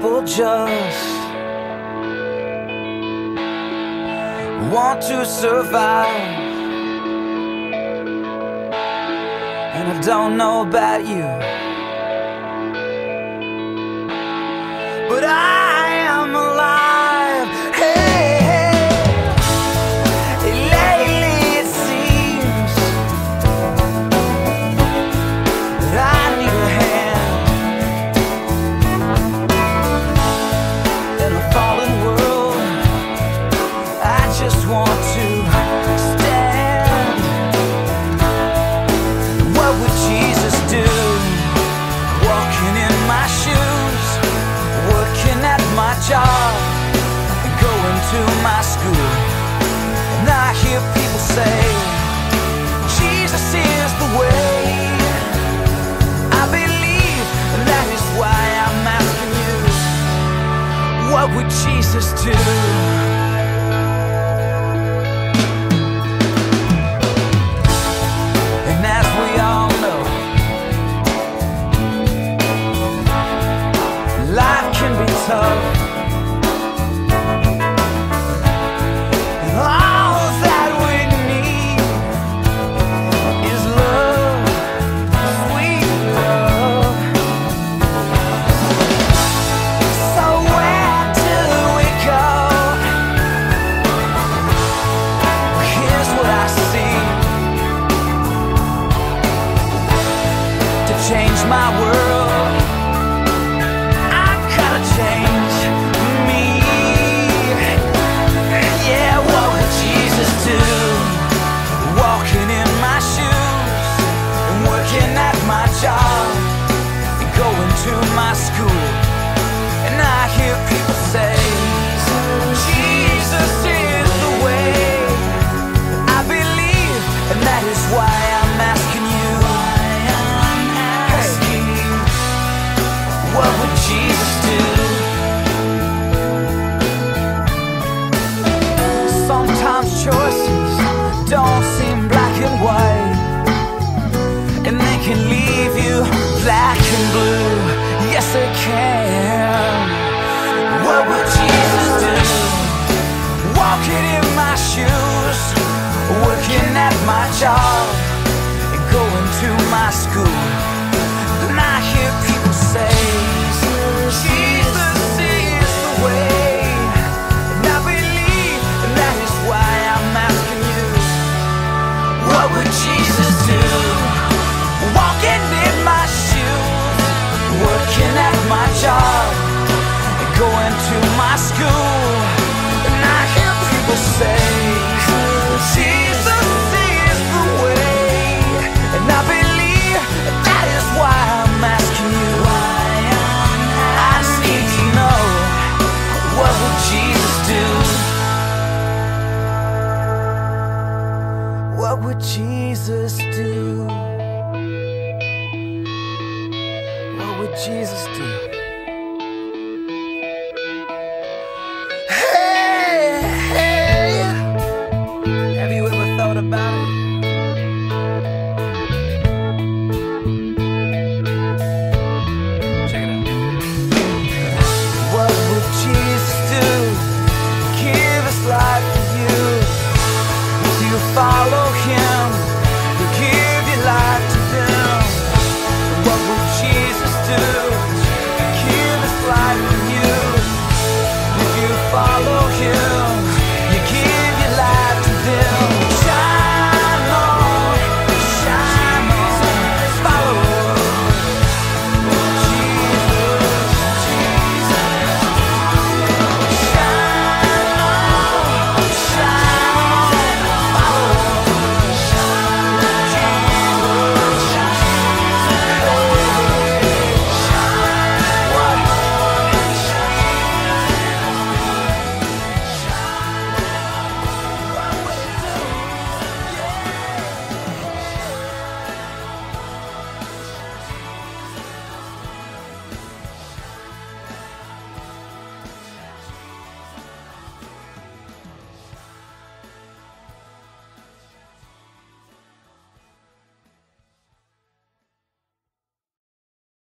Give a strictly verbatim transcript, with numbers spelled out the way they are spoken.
people just want to survive. And I don't know about you, but I am alive. Hey, hey. Lately it seems that I need a hand in a fallen world. I just want to stand. What would Jesus do? Walking in my shoes, working at my job, going to my school. And I hear people say, Jesus is the way. I believe, and that is why I'm asking you, what would Jesus do? And as we all know, life can be tough. And all that we need is love, sweet love. So where do we go? Here's what I see. To change my world, I've gotta change me. Yeah, what would Jesus do? Walking in my shoes, working at my job, going to my school. And I hear people say, Jesus is the way. I believe, and that is why I'm asking you, hey, what would Jesus do? Sometimes choices don't seem black and white, and they can leave you black and blue. Yes, they can. What would Jesus do? Walking in my shoes, working at my job, and going to my school. And I hear people say, Jesus is the way. And I believe, and that is why I'm asking you, what would Jesus do? Walking in my shoes, working at my job, and going to my school. And I hear people say, Jesus is the way. And I believe, and that is why I'm asking you, I need to know, what would Jesus do? What would Jesus do? What would Jesus do?